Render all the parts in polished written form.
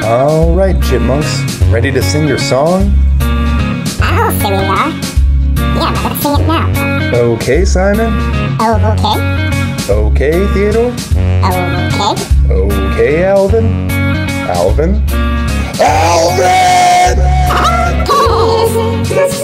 All right, Chipmunks, ready to sing your song? Oh, so we are. Yeah, let's sing it now. Okay, Simon? Oh, okay. Okay, Theodore? Okay. Okay, Alvin? Alvin? Alvin! Just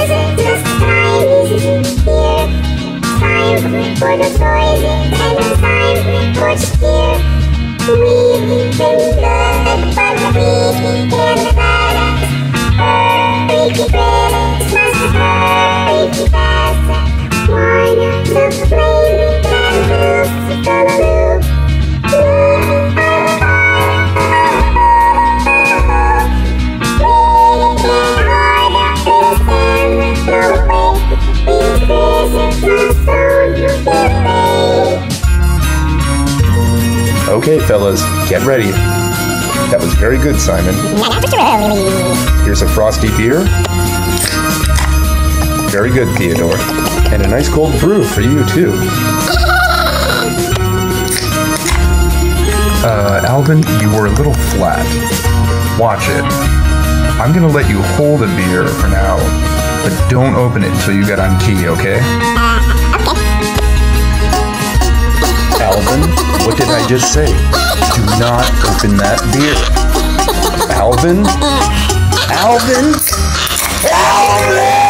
time for the toys and time for cheer. We can look, but we can balance. Hurry, keep Christmas, hurry, keep fast. One of the flaming candles, hallelujah. Okay, fellas, get ready. That was very good, Simon. Here's a frosty beer. Very good, Theodore. And a nice cold brew for you, too. Alvin, you were a little flat. Watch it. I'm gonna let you hold a beer for now, but don't open it until you get on key, okay? Alvin, what did I just say? Do not open that beer. Alvin? Alvin? Alvin!